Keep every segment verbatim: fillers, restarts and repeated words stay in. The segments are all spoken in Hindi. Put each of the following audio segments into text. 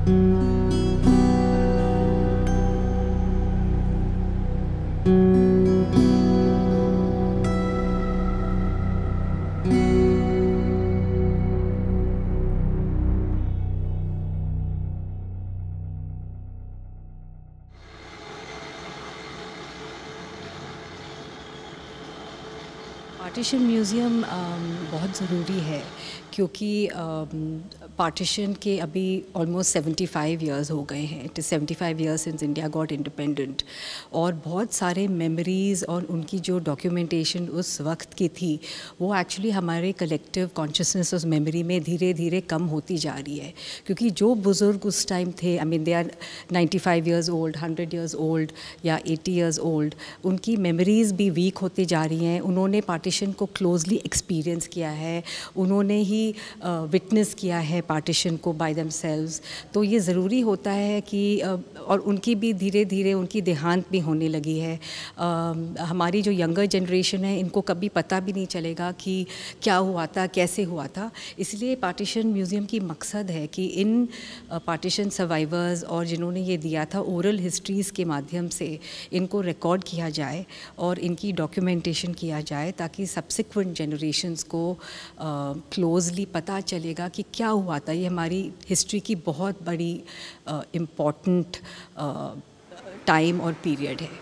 पार्टीशन म्यूज़ियम बहुत ज़रूरी है क्योंकि पार्टीशन के अभी ऑलमोस्ट सेवेंटी फाइव ईयर्स हो गए हैं। It is seventy five years since India got independent, और बहुत सारे मेमोरीज़ और उनकी जो डॉक्यूमेंटेशन उस वक्त की थी वो एक्चुअली हमारे कलेक्टिव कॉन्शियसनेस उस मेमोरी में धीरे धीरे कम होती जा रही है। क्योंकि जो बुज़ुर्ग उस टाइम थे, I mean they are ninety five years old, hundred years old या एटी ईयर्स ओल्ड, उनकी मेमोरीज़ भी वीक होती जा रही हैं। उन्होंने पार्टीशन को क्लोजली एक्सपीरियंस किया है, उन्होंने ही विटनेस uh, किया है पार्टीशन को बाय देमसेल्व्स। तो ये ज़रूरी होता है कि uh, और उनकी भी धीरे धीरे उनकी देहांत भी होने लगी है। uh, हमारी जो यंगर जनरेशन है इनको कभी पता भी नहीं चलेगा कि क्या हुआ था, कैसे हुआ था। इसलिए पार्टीशन म्यूज़ियम की मकसद है कि इन पार्टीशन uh, सर्वाइवर्स और जिन्होंने ये दिया था ओरल हिस्ट्रीज़ के माध्यम से इनको रिकॉर्ड किया जाए और इनकी डॉक्यूमेंटेशन किया जाए, ताकि सब्सिक्वेंट जनरेशन्स को क्लोजली uh, पता चलेगा कि क्या हुआ था। ये हमारी हिस्ट्री की बहुत बड़ी इम्पॉर्टेंट टाइम और पीरियड है।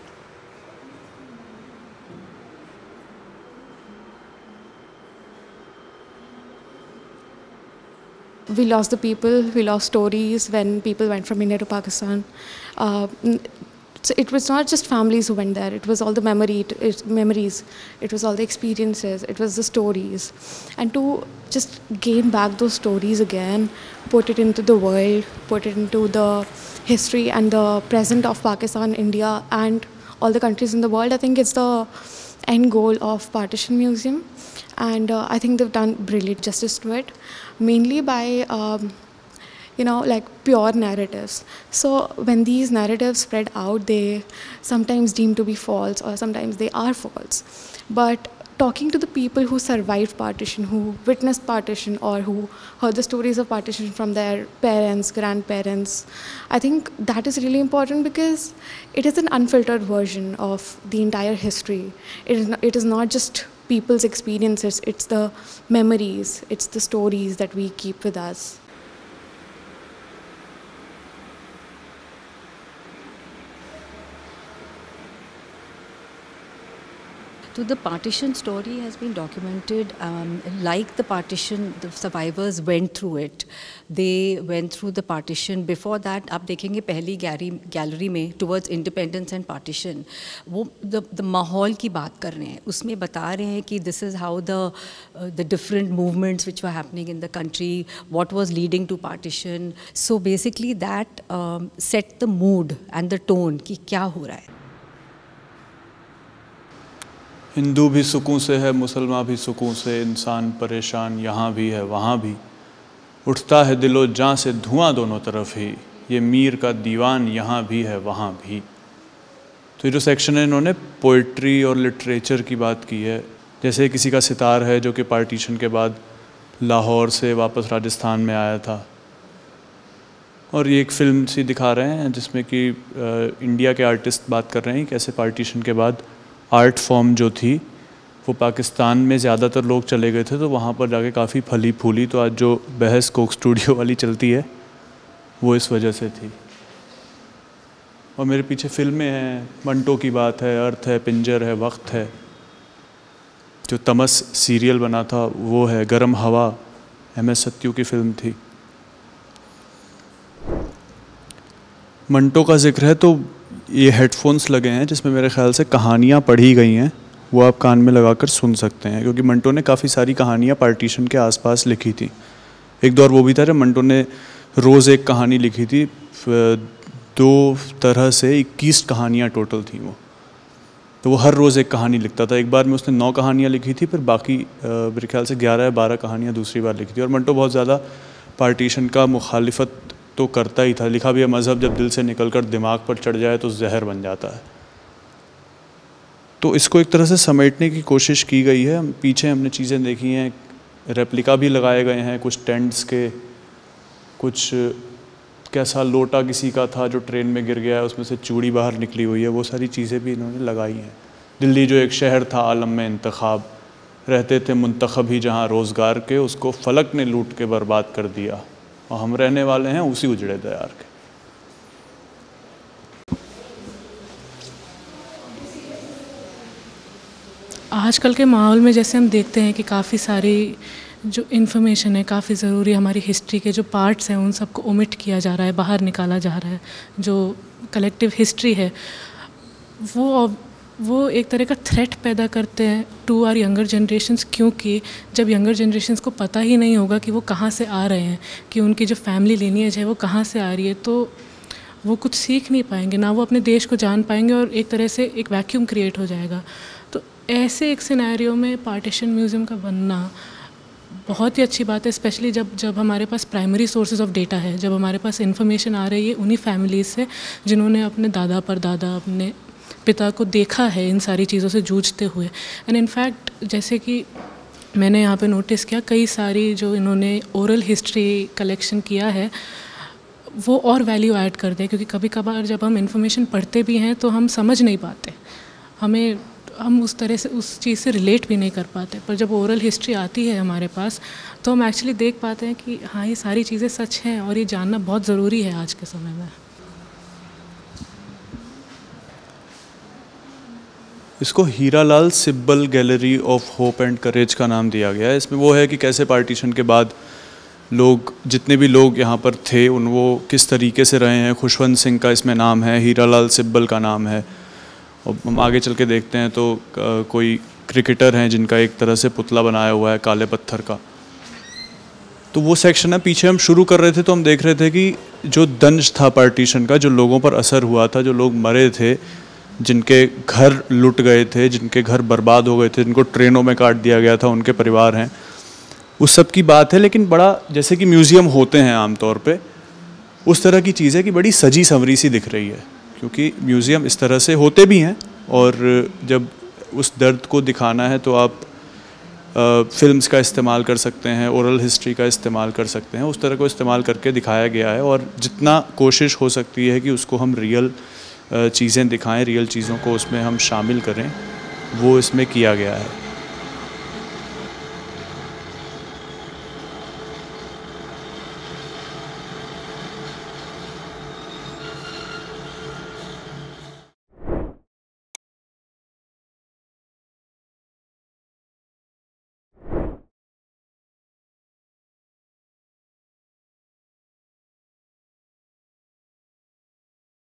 We lost the people, we lost stories when people went from India to Pakistan. Uh, So it was not just families who went there, it was all the memory, it, it, memories, it was all the experiences, it was the stories. And to just gain back those stories again, put it into the world, put it into the history and the present of Pakistan, India and all the countries in the world, I think it's the end goal of Partition Museum. And uh, I think they've done brilliant justice to it, mainly by um, you know, like pure narratives. So when these narratives spread out, they sometimes deem to be false or sometimes they are false. But talking to the people who survived partition, who witnessed partition or who heard the stories of partition from their parents, grandparents, I think that is really important because it is an unfiltered version of the entire history. It is not, it is not just people's experiences, it's the memories, it's the stories that we keep with us. So the partition story has been documented um, like the partition, the survivors went through it. They went through the partition. Before that, आप देखेंगे पहली गैलरी गैलरी में towards independence and partition, वो the the माहौल की बात कर रहे हैं, उसमें बता रहे हैं कि this is how the uh, the different movements which were happening in the country, what was leading to partition. So basically that um, set the mood and the tone कि क्या हो रहा है। हिंदू भी सुकून से है, मुसलमान भी सुकून से, इंसान परेशान यहाँ भी है वहाँ भी, उठता है दिलो जान से धुआं दोनों तरफ ही, ये मीर का दीवान यहाँ भी है वहाँ भी। तो ये जो सेक्शन है इन्होंने पोइट्री और लिटरेचर की बात की है। जैसे किसी का सितार है जो कि पार्टीशन के बाद लाहौर से वापस राजस्थान में आया था, और ये एक फ़िल्म सी दिखा रहे हैं जिसमें कि इंडिया के आर्टिस्ट बात कर रहे हैं कैसे पार्टीशन के बाद आर्ट फॉर्म जो थी वो पाकिस्तान में ज़्यादातर लोग चले गए थे, तो वहाँ पर जाके काफ़ी फली फूली। तो आज जो बहस कोक स्टूडियो वाली चलती है वो इस वजह से थी। और मेरे पीछे फिल्में हैं, मंटो की बात है, अर्थ है, पिंजर है, वक्त है, जो तमस सीरियल बना था वो है, गरम हवा एम एस सत्यू की फ़िल्म थी। मंटो का जिक्र है तो ये हेडफोन्स लगे हैं जिसमें मेरे ख़्याल से कहानियाँ पढ़ी गई हैं, वो आप कान में लगाकर सुन सकते हैं, क्योंकि मंटो ने काफ़ी सारी कहानियाँ पार्टीशन के आसपास लिखी थी। एक दौर वो भी था जब मंटो ने रोज़ एक कहानी लिखी थी, दो तरह से इक्कीस कहानियाँ टोटल थी वो, तो वो हर रोज़ एक कहानी लिखता था। एक बार में उसने नौ कहानियाँ लिखी थी, फिर बाकी मेरे ख्याल से ग्यारह या बारह कहानियाँ दूसरी बार लिखी थी। और मंटो बहुत ज़्यादा पार्टीशन का मुखालिफत तो करता ही था। लिखा भी है, मज़हब जब दिल से निकलकर दिमाग पर चढ़ जाए तो जहर बन जाता है। तो इसको एक तरह से समेटने की कोशिश की गई है। पीछे हमने चीज़ें देखी हैं, रेप्लिका भी लगाए गए हैं, कुछ टेंट्स के, कुछ कैसा लोटा किसी का था जो ट्रेन में गिर गया है, उसमें से चूड़ी बाहर निकली हुई है, वो सारी चीज़ें भी इन्होंने लगाई हैं। दिल्ली जो एक शहर था आलम में इंतखाब, रहते थे मुंतखब ही जहाँ रोज़गार के, उसको फलक ने लूट के बर्बाद कर दिया, और हम रहने वाले हैं उसी उजड़े दयार के। आजकल के माहौल में जैसे हम देखते हैं कि काफ़ी सारी जो इन्फॉर्मेशन है, काफ़ी ज़रूरी हमारी हिस्ट्री के जो पार्ट्स हैं उन सबको ओमिट किया जा रहा है, बाहर निकाला जा रहा है। जो कलेक्टिव हिस्ट्री है वो वो एक तरह का थ्रेट पैदा करते हैं टू आर यंगर जनरेशन्स, क्योंकि जब यंगर जनरेशन्स को पता ही नहीं होगा कि वो कहाँ से आ रहे हैं, कि उनकी जो फैमिली लीनिएज है वो कहाँ से आ रही है, तो वो कुछ सीख नहीं पाएंगे, ना वो अपने देश को जान पाएंगे, और एक तरह से एक वैक्यूम क्रिएट हो जाएगा। तो ऐसे एक सिनेरियो में पार्टीशन म्यूज़ियम का बनना बहुत ही अच्छी बात है, स्पेशली जब जब हमारे पास प्राइमरी सोर्सेज ऑफ डेटा है, जब हमारे पास इन्फॉर्मेशन आ रही है उन्हीं फैमिलीज़ से जिन्होंने अपने दादा परदादा, अपने पिता को देखा है इन सारी चीज़ों से जूझते हुए। एंड इनफैक्ट जैसे कि मैंने यहाँ पे नोटिस किया, कई सारी जो इन्होंने ओरल हिस्ट्री कलेक्शन किया है वो और वैल्यू ऐड कर दे, क्योंकि कभी कभार जब हम इन्फॉर्मेशन पढ़ते भी हैं तो हम समझ नहीं पाते, हमें हम उस तरह से उस चीज़ से रिलेट भी नहीं कर पाते। पर जब ओरल हिस्ट्री आती है हमारे पास तो हम एक्चुअली देख पाते हैं कि हाँ ये सारी चीज़ें सच हैं, और ये जानना बहुत ज़रूरी है आज के समय में। इसको Hiralal Sibal gallery of hope and courage का नाम दिया गया है। इसमें वो है कि कैसे पार्टीशन के बाद लोग, जितने भी लोग यहाँ पर थे, उन वो किस तरीके से रहे हैं। खुशवंत सिंह का इसमें नाम है, हीरालाल सिब्बल का नाम है, और हम आगे चल के देखते हैं तो कोई क्रिकेटर हैं जिनका एक तरह से पुतला बनाया हुआ है काले पत्थर का। तो वो सेक्शन है। पीछे हम शुरू कर रहे थे तो हम देख रहे थे कि जो दंश था पार्टीशन का, जो लोगों पर असर हुआ था, जो लोग मरे थे, जिनके घर लुट गए थे, जिनके घर बर्बाद हो गए थे, जिनको ट्रेनों में काट दिया गया था, उनके परिवार हैं, उस सब की बात है। लेकिन बड़ा, जैसे कि म्यूज़ियम होते हैं आमतौर पे, उस तरह की चीज़ है कि बड़ी सजी संवरी सी दिख रही है, क्योंकि म्यूज़ियम इस तरह से होते भी हैं। और जब उस दर्द को दिखाना है तो आप फिल्म्स का इस्तेमाल कर सकते हैं, ओरल हिस्ट्री का इस्तेमाल कर सकते हैं, उस तरह को इस्तेमाल करके दिखाया गया है। और जितना कोशिश हो सकती है कि उसको हम रियल चीज़ें दिखाएं, रियल चीज़ों को उसमें हम शामिल करें, वो इसमें किया गया है।